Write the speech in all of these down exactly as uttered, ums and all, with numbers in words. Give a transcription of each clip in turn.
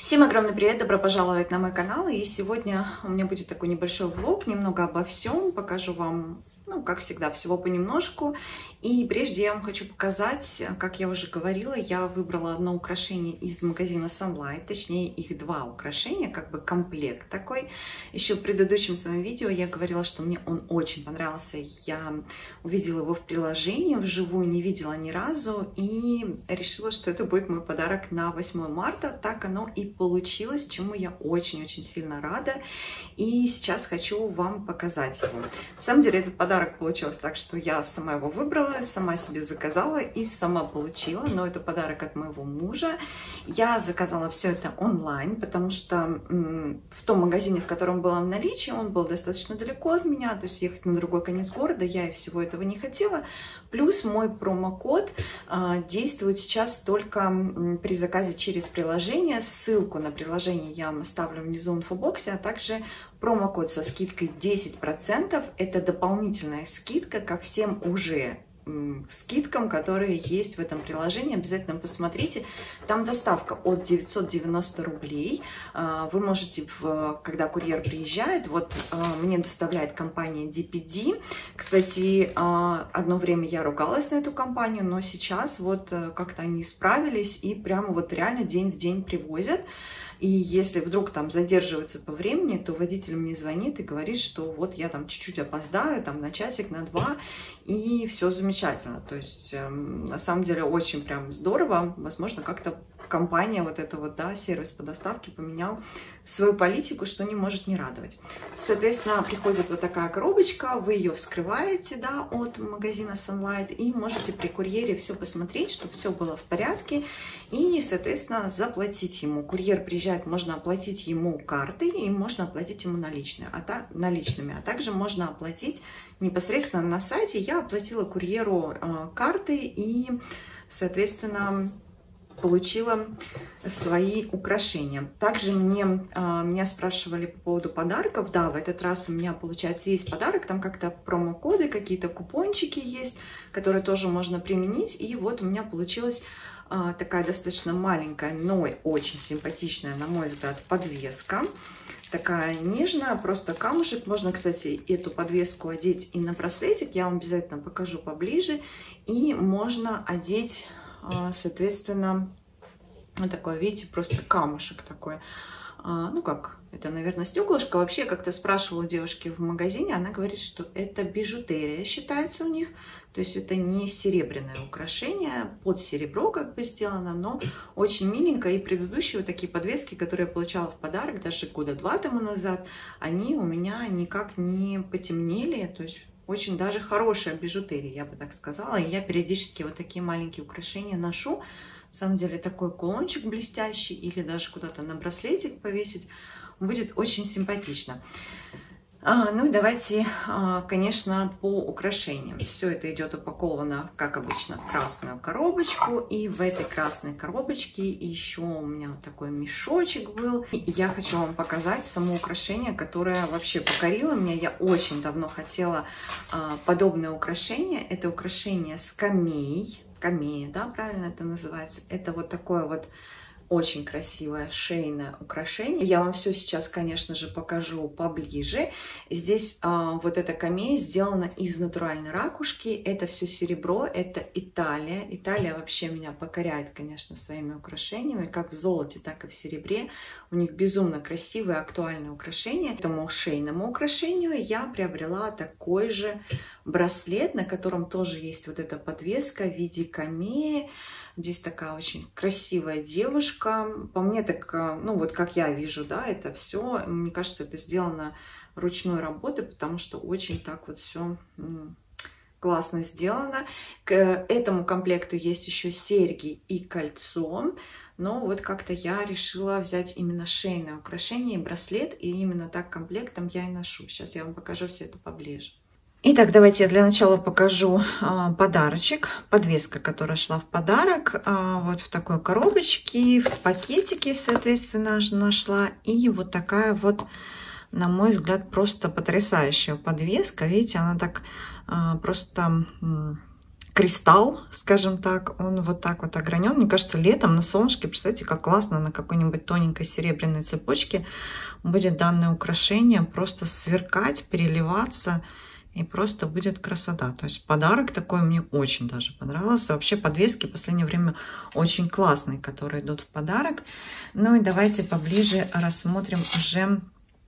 Всем огромный привет, добро пожаловать на мой канал. И сегодня у меня будет такой небольшой влог, немного обо всем. Покажу вам, ну, как всегда, всего понемножку. И прежде я вам хочу показать, как я уже говорила, я выбрала одно украшение из магазина Sunlight, точнее их два украшения, как бы комплект такой. Еще в предыдущем своем видео я говорила, что мне он очень понравился. Я увидела его в приложении, вживую не видела ни разу и решила, что это будет мой подарок на восьмое марта. Так оно и получилось, чему я очень-очень сильно рада. И сейчас хочу вам показать его. На самом деле этот подарок получился так, что я сама его выбрала, сама себе заказала и сама получила, но это подарок от моего мужа. Я заказала все это онлайн, потому что в том магазине, в котором было в наличии, он был достаточно далеко от меня, то есть ехать на другой конец города я и всего этого не хотела. Плюс мой промокод а, действует сейчас только при заказе через приложение. Ссылку на приложение я вам оставлю внизу в инфобоксе, а также промокод со скидкой десять процентов. Это дополнительная скидка ко всем уже скидкам, которые есть в этом приложении. Обязательно посмотрите. Там доставка от девятисот девяноста рублей. Вы можете, когда курьер приезжает, вот мне доставляет компания ди пи ди. Кстати, одно время я ругалась на эту компанию, но сейчас вот как-то они справились и прямо вот реально день в день привозят. И если вдруг там задерживаются по времени, то водитель мне звонит и говорит, что вот я там чуть-чуть опоздаю, там на часик, на два, и все замечательно. То есть э, на самом деле очень прям здорово. Возможно, как-то компания вот эта вот, да, сервис по доставке поменял свою политику, что не может не радовать. Соответственно, приходит вот такая коробочка, вы ее вскрываете, да, от магазина Sunlight, и можете при курьере все посмотреть, чтобы все было в порядке, и, соответственно, заплатить ему. Курьер приезжает, можно оплатить ему картой, и можно оплатить ему наличные, а так, наличными, а также можно оплатить непосредственно на сайте. Я оплатила курьеру э, картой и, соответственно, получила свои украшения. Также мне, а, меня спрашивали по поводу подарков. Да, в этот раз у меня, получается, есть подарок. Там как-то промокоды, какие-то купончики есть, которые тоже можно применить. И вот у меня получилась а, такая достаточно маленькая, но очень симпатичная, на мой взгляд, подвеска. Такая нежная, просто камушек. Можно, кстати, эту подвеску одеть и на браслетик. Я вам обязательно покажу поближе. И можно одеть, соответственно, вот такой, видите, просто камушек такой. Ну как, это, наверное, стеклышко. Вообще, как-то спрашивала у девушки в магазине, она говорит, что это бижутерия считается у них. То есть это не серебряное украшение, под серебро как бы сделано, но очень миленько. И предыдущие вот такие подвески, которые я получала в подарок, даже года два тому назад, они у меня никак не потемнели. То есть очень даже хорошая бижутерия, я бы так сказала. И я периодически вот такие маленькие украшения ношу. На самом деле такой кулончик блестящий или даже куда-то на браслетик повесить будет очень симпатично. А, ну и давайте, а, конечно, по украшениям. Все это идет упаковано, как обычно, в красную коробочку. И в этой красной коробочке еще у меня вот такой мешочек был. И я хочу вам показать само украшение, которое вообще покорило меня. Я очень давно хотела а, подобное украшение. Это украшение скамей. Камея, да, правильно это называется. Это вот такое вот очень красивое шейное украшение. Я вам все сейчас, конечно же, покажу поближе. Здесь а, вот эта камея сделана из натуральной ракушки. Это все серебро, это Италия. Италия вообще меня покоряет, конечно, своими украшениями, как в золоте, так и в серебре. У них безумно красивые, актуальные украшения. Этому шейному украшению я приобрела такой же браслет, на котором тоже есть вот эта подвеска в виде камеи. Здесь такая очень красивая девушка. По мне так, ну вот как я вижу, да, это все, мне кажется, это сделано ручной работой, потому что очень так вот все классно сделано. К этому комплекту есть еще серьги и кольцо. Но вот как-то я решила взять именно шейное украшение и браслет, и именно так комплектом я и ношу. Сейчас я вам покажу все это поближе. Итак, давайте я для начала покажу а, подарочек. Подвеска, которая шла в подарок. А, вот в такой коробочке, в пакетике, соответственно, нашла. И вот такая вот, на мой взгляд, просто потрясающая подвеска. Видите, она так а, просто кристалл, скажем так, он вот так вот огранен. Мне кажется, летом на солнышке, представьте, как классно на какой-нибудь тоненькой серебряной цепочке будет данное украшение просто сверкать, переливаться, и просто будет красота. То есть подарок такой мне очень даже понравился. Вообще подвески в последнее время очень классные, которые идут в подарок. Ну и давайте поближе рассмотрим уже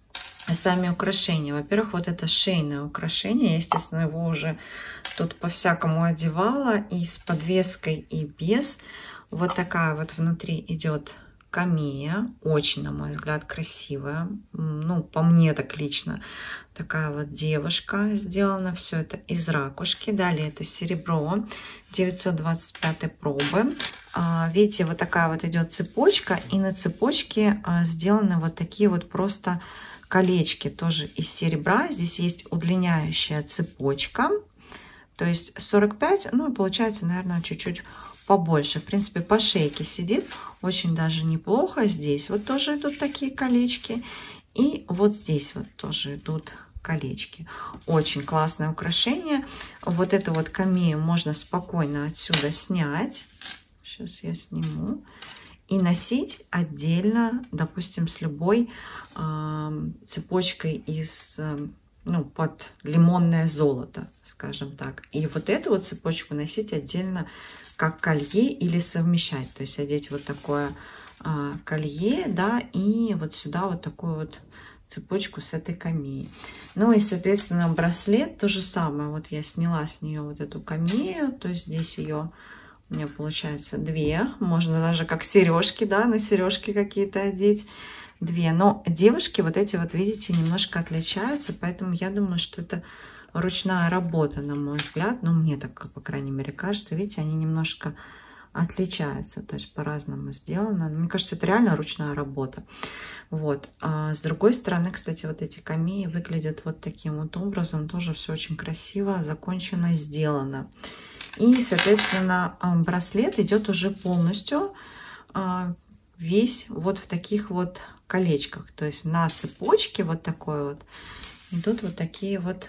сами украшения. Во-первых, вот это шейное украшение. Я, естественно, его уже тут по-всякому одевала. И с подвеской, и без. Вот такая вот внутри идет камея. Очень, на мой взгляд, красивая. Ну, по мне так лично. Такая вот девушка. Сделано все это из ракушки. Далее это серебро девятьсот двадцать пятой пробы. Видите, вот такая вот идет цепочка. И на цепочке сделаны вот такие вот просто колечки тоже из серебра. Здесь есть удлиняющая цепочка. То есть сорок пять, ну и получается, наверное, чуть-чуть побольше. В принципе, по шейке сидит. Очень даже неплохо. Здесь вот тоже идут такие колечки. И вот здесь вот тоже идут колечки. Очень классное украшение. Вот эту вот камею можно спокойно отсюда снять. Сейчас я сниму. И носить отдельно, допустим, с любой э, цепочкой из, э, ну, под лимонное золото, скажем так. И вот эту вот цепочку носить отдельно как колье или совмещать. То есть одеть вот такое э, колье, да, и вот сюда вот такую вот цепочку с этой камеей. Ну и, соответственно, браслет то же самое. Вот я сняла с нее вот эту камею, то есть здесь ее... У меня получается две. Можно даже как сережки, да, на сережки какие-то одеть. Две. Но девушки вот эти вот, видите, немножко отличаются. Поэтому я думаю, что это ручная работа, на мой взгляд. Ну, мне так, по крайней мере, кажется. Видите, они немножко отличаются. То есть по-разному сделано. Мне кажется, это реально ручная работа. Вот. А с другой стороны, кстати, вот эти камеи выглядят вот таким вот образом. Тоже все очень красиво, закончено, сделано. И, соответственно, браслет идет уже полностью весь вот в таких вот колечках. То есть на цепочке вот такой вот идут вот такие вот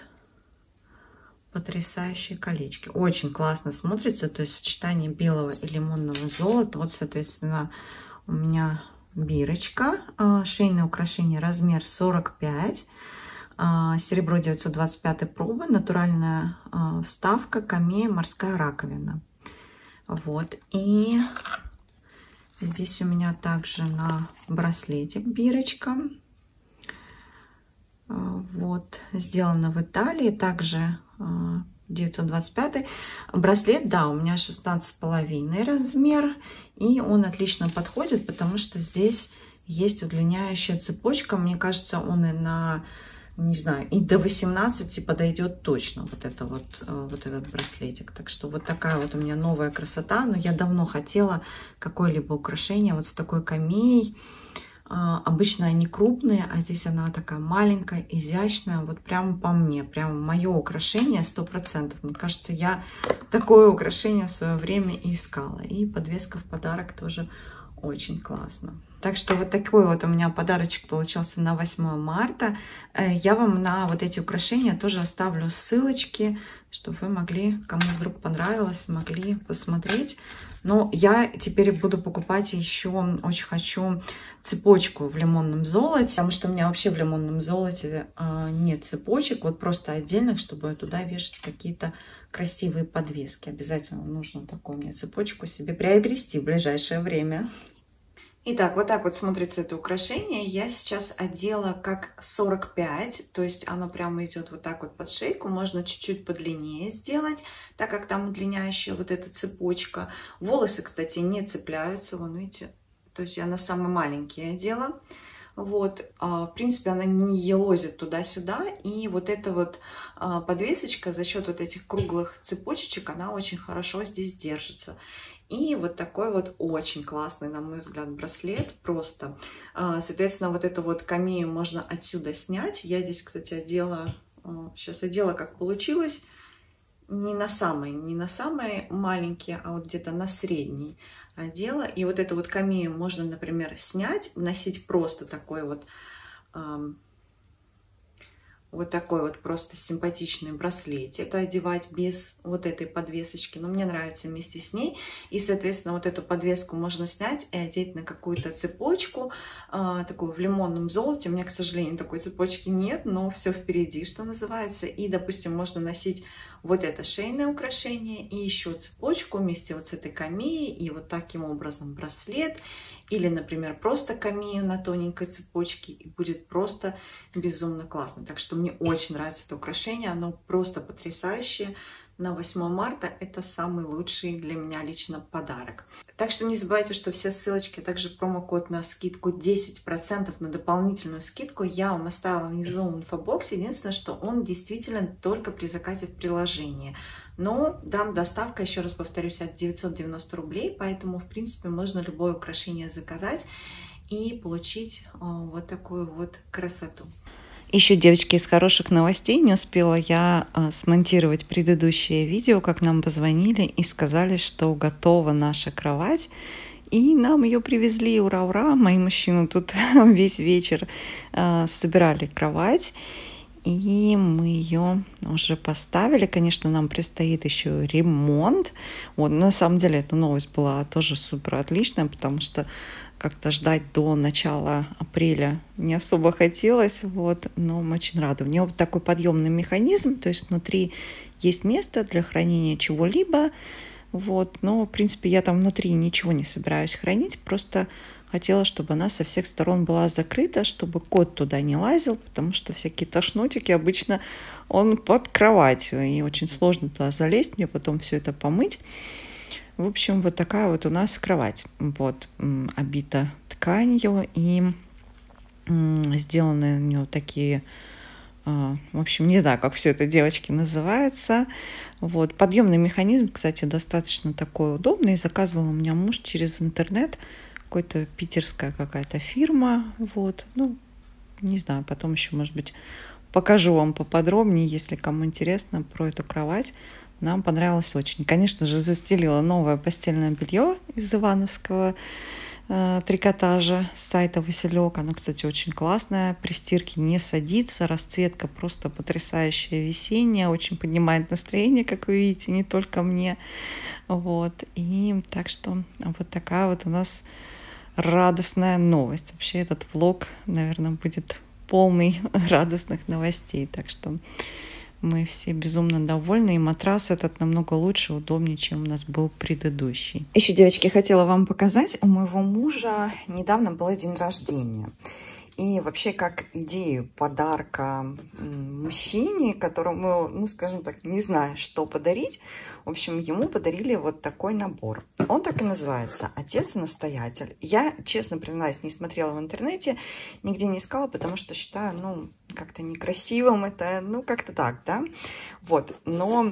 потрясающие колечки. Очень классно смотрится. То есть сочетание белого и лимонного золота. Вот, соответственно, у меня бирочка. Шейное украшение размер сорок пять. Серебро девятьсот двадцать пятой пробы, натуральная вставка, камея, морская раковина. Вот. И здесь у меня также на браслетик бирочка. Вот. Сделано в Италии. Также девятьсот двадцать пятый. Браслет, да, у меня шестнадцать с половиной размер. И он отлично подходит, потому что здесь есть удлиняющая цепочка. Мне кажется, он и на... не знаю, и до восемнадцати подойдет точно вот, это вот, вот этот браслетик. Так что вот такая вот у меня новая красота. Но я давно хотела какое-либо украшение вот с такой камеей. Обычно они крупные, а здесь она такая маленькая, изящная. Вот прямо по мне, прямо мое украшение сто процентов. Мне кажется, я такое украшение в свое время и искала. И подвеска в подарок тоже очень классно. Так что вот такой вот у меня подарочек получился на восьмое марта. Я вам на вот эти украшения тоже оставлю ссылочки, чтобы вы могли, кому вдруг понравилось, могли посмотреть. Но я теперь буду покупать еще, очень хочу цепочку в лимонном золоте, потому что у меня вообще в лимонном золоте нет цепочек, вот просто отдельных, чтобы туда вешать какие-то красивые подвески. Обязательно нужно такую мне цепочку себе приобрести в ближайшее время. Итак, вот так вот смотрится это украшение. Я сейчас одела как сорок пять, то есть оно прямо идет вот так вот под шейку. Можно чуть-чуть подлиннее сделать, так как там удлиняющая вот эта цепочка. Волосы, кстати, не цепляются, вон видите, то есть я на самые маленькие одела. Вот, в принципе, она не елозит туда-сюда, и вот эта вот подвесочка за счет вот этих круглых цепочек, она очень хорошо здесь держится. И вот такой вот очень классный, на мой взгляд, браслет просто. Соответственно, вот эту вот камею можно отсюда снять. Я здесь, кстати, одела, сейчас одела, как получилось, не на самый, не на самый маленький, а вот где-то на средний одела. И вот эту вот камею можно, например, снять, носить просто такой вот вот такой вот просто симпатичный браслет. Это одевать без вот этой подвесочки, но мне нравится вместе с ней. И, соответственно, вот эту подвеску можно снять и одеть на какую-то цепочку, э, такую в лимонном золоте. У меня, к сожалению, такой цепочки нет, но все впереди, что называется. И, допустим, можно носить вот это шейное украшение и еще цепочку вместе вот с этой камеей, и вот таким образом браслет. Или, например, просто камею на тоненькой цепочке, и будет просто безумно классно. Так что мне очень нравится это украшение, оно просто потрясающее. На восьмое марта это самый лучший для меня лично подарок. Так что не забывайте, что все ссылочки, а также промокод на скидку десять процентов на дополнительную скидку я вам оставила внизу в инфобоксе. Единственное, что он действительно только при заказе в приложении. Но там доставка, еще раз повторюсь, от девятисот девяноста рублей, поэтому, в принципе, можно любое украшение заказать и получить вот такую вот красоту. Еще, девочки, из хороших новостей, не успела я а, смонтировать предыдущее видео, как нам позвонили и сказали, что готова наша кровать. И нам ее привезли, ура-ура! Мои мужчины тут весь вечер а, собирали кровать. И мы ее уже поставили. Конечно, нам предстоит еще ремонт. Вот, но на самом деле эта новость была тоже супер отличная, потому что как-то ждать до начала апреля не особо хотелось. Вот, но мы очень рады. У нее вот такой подъемный механизм, то есть внутри есть место для хранения чего-либо. Вот, но, в принципе, я там внутри ничего не собираюсь хранить, просто хотела, чтобы она со всех сторон была закрыта, чтобы кот туда не лазил, потому что всякие тошнотики обычно он под кроватью, и очень сложно туда залезть, мне потом все это помыть. В общем, вот такая вот у нас кровать. Вот, обита тканью, и сделаны у нее такие... В общем, не знаю, как все это, девочки, называется. Вот. Подъемный механизм, кстати, достаточно такой удобный. Заказывал у меня муж через интернет. Какой-то питерская какая-то фирма. Вот. Ну, не знаю, потом еще, может быть, покажу вам поподробнее, если кому интересно, про эту кровать. Нам понравилось очень. Конечно же, застелила новое постельное белье из ивановского э, трикотажа с сайта Василек. Оно, кстати, очень классное. При стирке не садится. Расцветка просто потрясающая, весенняя. Очень поднимает настроение, как вы видите, не только мне. Вот. И так что вот такая вот у нас радостная новость. Вообще этот влог, наверное, будет полный радостных новостей. Так что мы все безумно довольны, и матрас этот намного лучше, удобнее, чем у нас был предыдущий. Еще, девочки, хотела вам показать. У моего мужа недавно был день рождения. И вообще, как идею подарка мужчине, которому, ну, скажем так, не знаю, что подарить, в общем, ему подарили вот такой набор. Он так и называется «Отец-настоятель». Я, честно признаюсь, не смотрела в интернете, нигде не искала, потому что считаю, ну, как-то некрасивым это, ну, как-то так, да. Вот, но...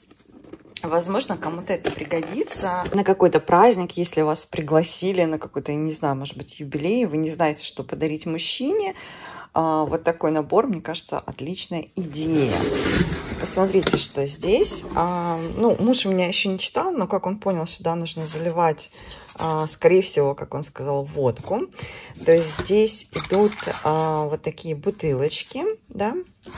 Возможно, кому-то это пригодится на какой-то праздник, если вас пригласили на какой-то, не знаю, может быть, юбилей, вы не знаете, что подарить мужчине. Вот такой набор, мне кажется, отличная идея. Посмотрите, что здесь. Ну, муж у меня еще не читал, но, как он понял, сюда нужно заливать, скорее всего, как он сказал, водку. То есть здесь идут вот такие бутылочки, да,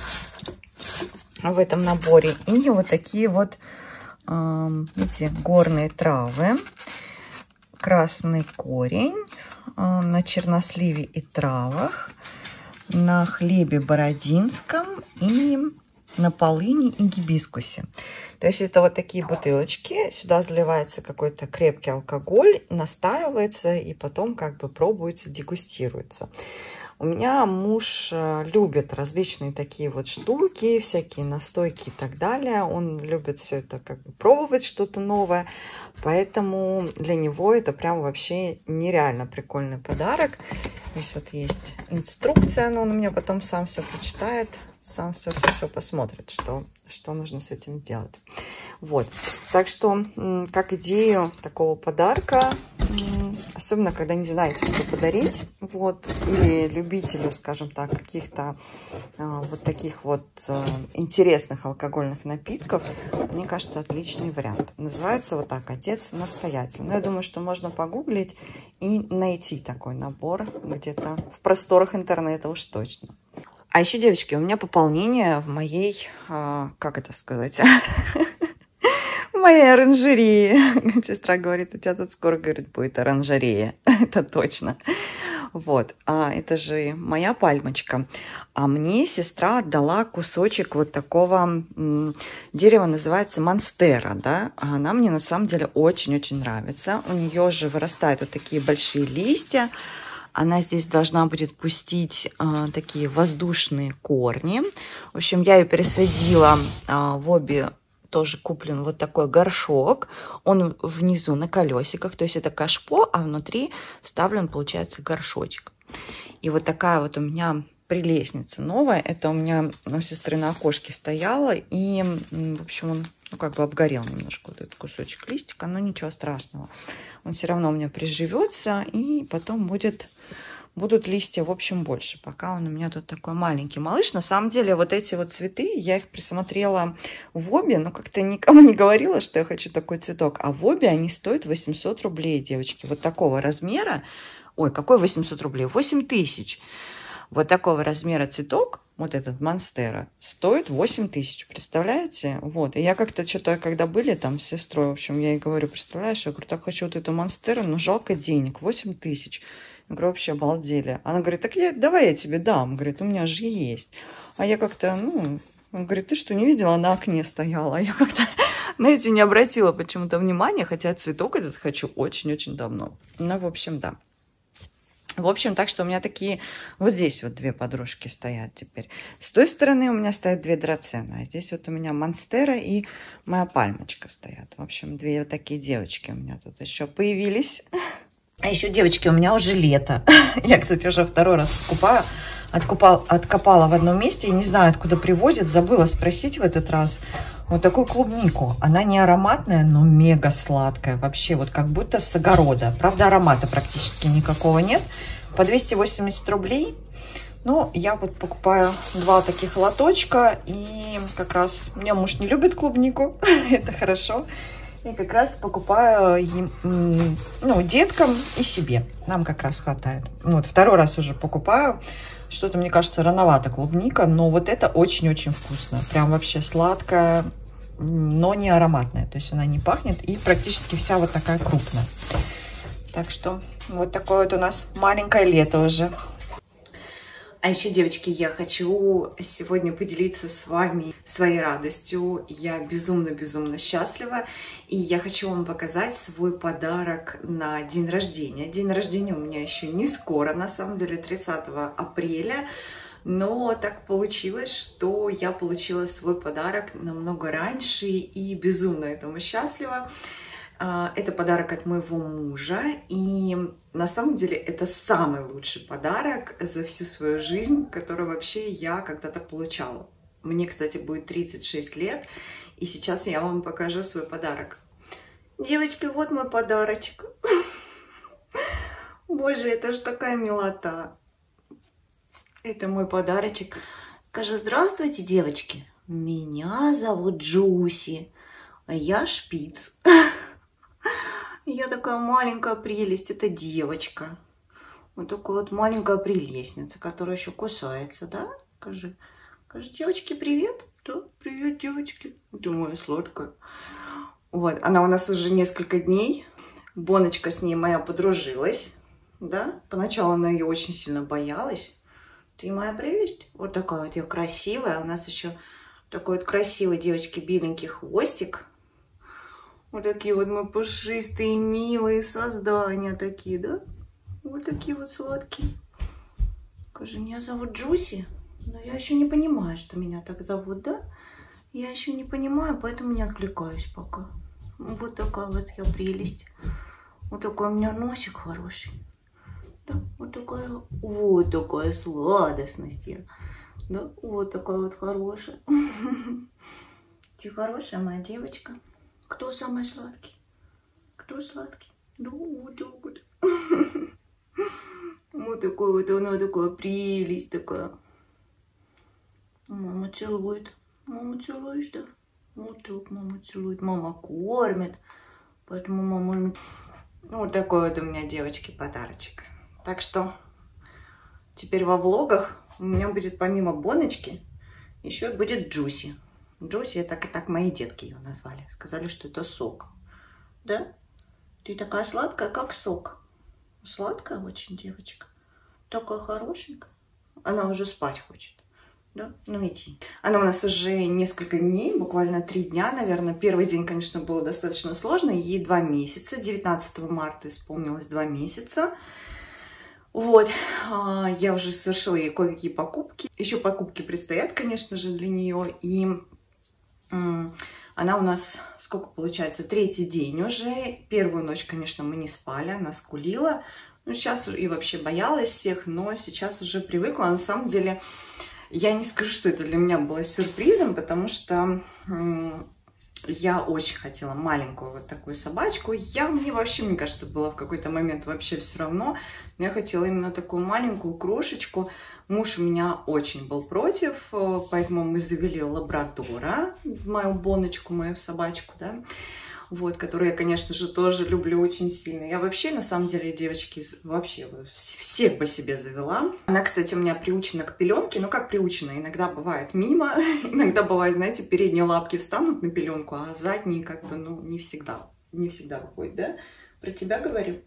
в этом наборе. И вот такие вот... Видите, горные травы, красный корень, на черносливе и травах, на хлебе бородинском и на полыни и гибискусе. То есть это вот такие бутылочки, сюда заливается какой-то крепкий алкоголь, настаивается и потом как бы пробуется, дегустируется. У меня муж любит различные такие вот штуки, всякие настойки и так далее. Он любит все это как бы пробовать, что-то новое. Поэтому для него это прям вообще нереально прикольный подарок. Здесь вот есть инструкция, но он у меня потом сам все прочитает, сам все-все-все посмотрит, что, что нужно с этим делать. Вот. Так что, как идею такого подарка, особенно когда не знаете, что подарить, вот, или любителю, скажем так, каких-то а, вот таких вот а, интересных алкогольных напитков, мне кажется, отличный вариант. Называется вот так «Отец-настоятель». Но я думаю, что можно погуглить и найти такой набор где-то в просторах интернета уж точно. А еще, девочки, у меня пополнение в моей, э, как это сказать, в моей оранжерее. Сестра говорит, у тебя тут скоро, говорит, будет оранжерея. Это точно. Вот, а это же моя пальмочка. А мне сестра отдала кусочек вот такого дерева, называется монстера, да. А она мне на самом деле очень-очень нравится. У нее же вырастают вот такие большие листья. Она здесь должна будет пустить а, такие воздушные корни. В общем, я ее пересадила а, в обе, тоже куплен вот такой горшок. Он внизу на колесиках, то есть это кашпо, а внутри вставлен, получается, горшочек. И вот такая вот у меня прелестница новая. Это у меня у сестры на окошке стояла. И, в общем, он ну, как бы обгорел немножко, вот этот кусочек листика, но ничего страшного. Он все равно у меня приживется, и потом будет, будут листья, в общем, больше. Пока он у меня тут такой маленький малыш. На самом деле, вот эти вот цветы, я их присмотрела в обе, но как-то никому не говорила, что я хочу такой цветок. А в обе они стоят восемьсот рублей, девочки. Вот такого размера. Ой, какой восемьсот рублей? восемь тысяч. Вот такого размера цветок, вот этот монстера, стоит восемь тысяч, представляете? Вот, и я как-то что-то, когда были там с сестрой, в общем, я ей говорю, представляешь, я говорю, так хочу вот эту монстеру, но жалко денег, восемь тысяч. Я говорю, вообще обалдели. Она говорит, так я, давай я тебе дам, говорит, у меня же есть. А я как-то, ну, он говорит, ты что, не видела, на окне стояла? А я как-то на эти не обратила почему-то внимания, хотя цветок этот хочу очень-очень давно. Ну, в общем, да. В общем, так что у меня такие... Вот здесь вот две подружки стоят теперь. С той стороны у меня стоят две драцены. А здесь вот у меня монстера и моя пальмочка стоят. В общем, две вот такие девочки у меня тут еще появились. А еще, девочки, у меня уже лето. Я, кстати, уже второй раз покупаю. Откупал, откопала в одном месте и не знаю, откуда привозят. Забыла спросить в этот раз. Вот такую клубнику. Она не ароматная, но мега сладкая. Вообще, вот как будто с огорода. Правда, аромата практически никакого нет. По двести восемьдесят рублей. Но я вот покупаю два таких лоточка. И как раз... У меня муж не любит клубнику. Это хорошо. И как раз покупаю им, ну, деткам и себе. Нам как раз хватает. Вот, второй раз уже покупаю. Что-то, мне кажется, рановато клубника, но вот это очень-очень вкусно. Прям вообще сладкая, но не ароматная. То есть она не пахнет и практически вся вот такая крупная. Так что вот такое вот у нас маленькое лето уже. А еще, девочки, я хочу сегодня поделиться с вами своей радостью. Я безумно-безумно счастлива. И я хочу вам показать свой подарок на день рождения. День рождения у меня еще не скоро, на самом деле тридцатого апреля. Но так получилось, что я получила свой подарок намного раньше и безумно этому счастлива. Это подарок от моего мужа, и на самом деле это самый лучший подарок за всю свою жизнь, который вообще я когда-то получала. Мне, кстати, будет тридцать шесть лет, и сейчас я вам покажу свой подарок. Девочки, вот мой подарочек. Боже, это же такая милота. Это мой подарочек. Скажи, здравствуйте, девочки. Меня зовут Джуси, а я Шпиц. Я такая маленькая прелесть, это девочка. Вот такая вот маленькая прелестница, которая еще кусается, да? Скажи, скажи, девочки, привет. Да, привет, девочки. Ты моя сладкая. Вот, она у нас уже несколько дней. Боночка с ней моя подружилась, да? Поначалу она ее очень сильно боялась. Ты моя прелесть. Вот такая вот я красивая. У нас еще такой вот красивый, девочки, беленький хвостик. Вот такие вот мы пушистые, милые создания такие, да? Вот такие вот сладкие. Скажи, меня зовут Джуси, но я еще не понимаю, что меня так зовут, да? Я еще не понимаю, поэтому не отвлекаюсь пока. Вот такая вот я прелесть. Вот такой у меня носик хороший. Да, вот такая, вот такая сладостность я. Да, вот такая вот хорошая. Ты хорошая моя девочка. Кто самый сладкий? Кто сладкий? Да, вот так вот. Вот такой вот она, такая прелесть такая. Мама целует. Мама целуешь, да? Вот так мама целует. Мама кормит. Поэтому мама... Вот такой вот у меня, девочки, подарочек. Так что теперь во влогах у меня будет помимо Боночки еще будет Джуси. Джуси, так и так мои детки ее назвали. Сказали, что это сок. Да? Ты такая сладкая, как сок. Сладкая очень девочка. Такая хорошенькая. Она уже спать хочет. Да? Ну иди. Она у нас уже несколько дней, буквально три дня, наверное. Первый день, конечно, было достаточно сложно. Ей два месяца. девятнадцатого марта исполнилось два месяца. Вот. Я уже совершила ей кое-какие покупки. Еще покупки предстоят, конечно же, для нее. И она у нас, сколько получается, третий день уже. Первую ночь, конечно, мы не спали. Она скулила. Ну, сейчас и вообще боялась всех, но сейчас уже привыкла. На самом деле... Я не скажу, что это для меня было сюрпризом, потому что я очень хотела маленькую вот такую собачку. Я, мне вообще, мне кажется, было в какой-то момент вообще все равно. Но я хотела именно такую маленькую крошечку. Муж у меня очень был против, поэтому мы завели лабрадора, мою Боночку, мою собачку, да. Вот, которую я, конечно же, тоже люблю очень сильно. Я вообще, на самом деле, девочки, вообще всех по себе завела. Она, кстати, у меня приучена к пеленке. Ну, как приучена? Иногда бывает мимо, иногда бывает, знаете, передние лапки встанут на пеленку, а задние, как бы, ну, не всегда, не всегда выходит, да? Про тебя говорю?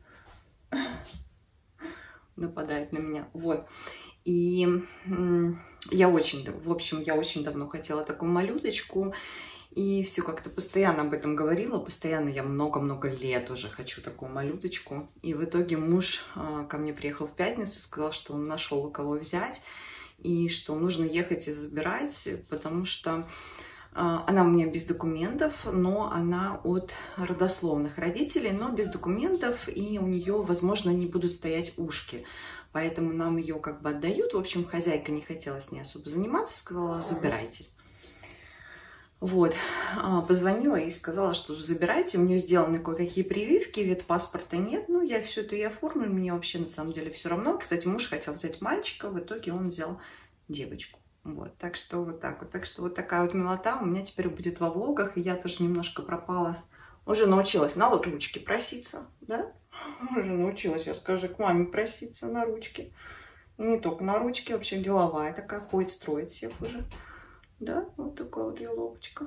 Нападает на меня, вот. И я очень, в общем, я очень давно хотела такую малюточку. И все как-то постоянно об этом говорила, постоянно я много-много лет уже хочу такую малюточку. И в итоге муж э, ко мне приехал в пятницу, сказал, что он нашел у кого взять, и что нужно ехать и забирать, потому что э, она у меня без документов, но она от родословных родителей, но без документов, и у нее, возможно, не будут стоять ушки. Поэтому нам ее как бы отдают. В общем, хозяйка не хотела с ней особо заниматься, сказала, забирайте. Вот, позвонила и сказала, что забирайте, у нее сделаны кое-какие прививки, ветпаспорта нет, ну, я все это и оформлю, мне вообще на самом деле все равно. Кстати, муж хотел взять мальчика, в итоге он взял девочку, вот, так что вот так вот, так что вот такая вот милота у меня теперь будет во влогах, и я тоже немножко пропала, уже научилась на вот ручки проситься, да, уже научилась, я скажу, к маме проситься на ручки, и не только на ручки, вообще деловая такая, ходит, строит всех уже. Да, вот такая вот елочка.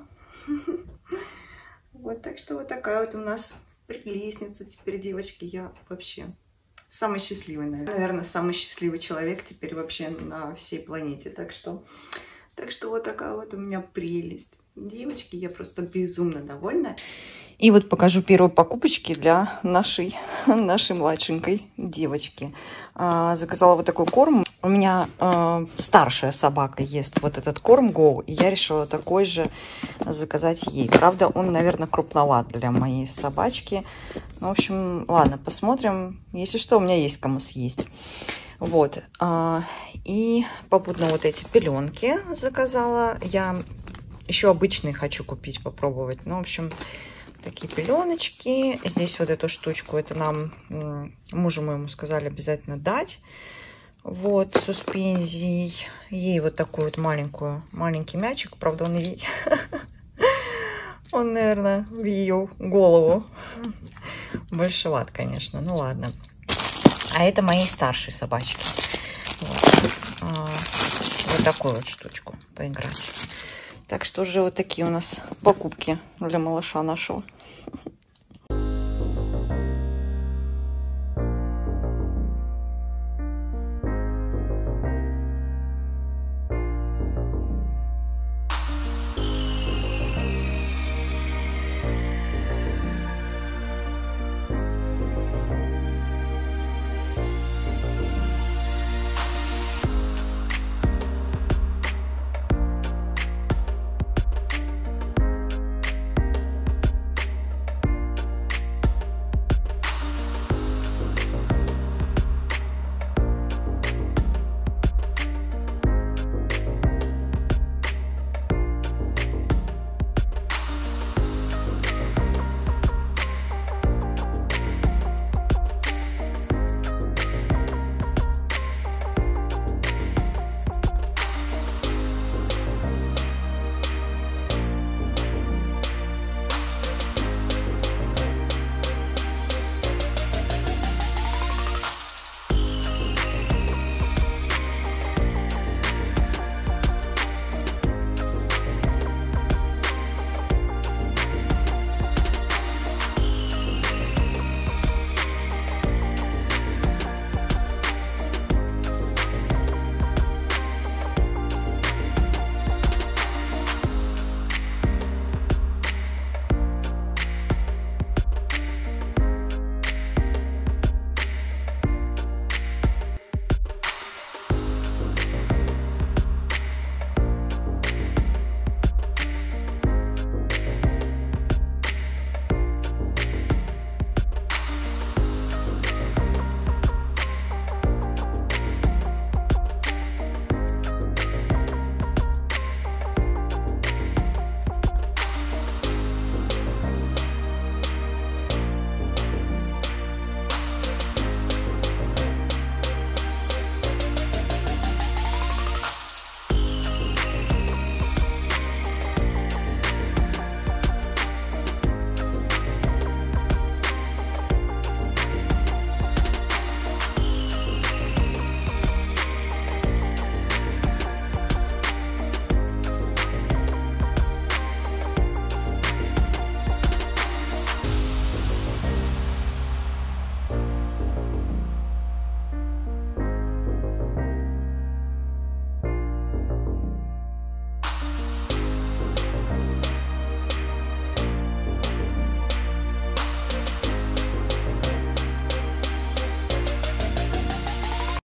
Вот, так что вот такая вот у нас прелестница теперь, девочки. Я вообще самый счастливый, наверное. Наверное, самый счастливый человек теперь вообще на всей планете. Так что, так что вот такая вот у меня прелесть. Девочки, я просто безумно довольна. И вот покажу первые покупочки для нашей, нашей младшенькой девочки. А, заказала вот такой корм. У меня а, старшая собака ест вот этот корм Go, и я решила такой же заказать ей. Правда, он, наверное, крупноват для моей собачки. Ну, в общем, ладно, посмотрим. Если что, у меня есть кому съесть. Вот. А, и попутно вот эти пеленки заказала. Я еще обычные хочу купить, попробовать. Ну, в общем... Такие пеленочки. Здесь вот эту штучку, это нам, мужу моему сказали обязательно дать. Вот, суспензий. Ей вот такую вот маленькую, маленький мячик. Правда, он ей, он, наверное, в ее голову. Большеват, конечно, ну ладно. А это моей старшей собачки. Вот, вот такую вот штучку поиграть. Так что уже вот такие у нас покупки для малыша нашего.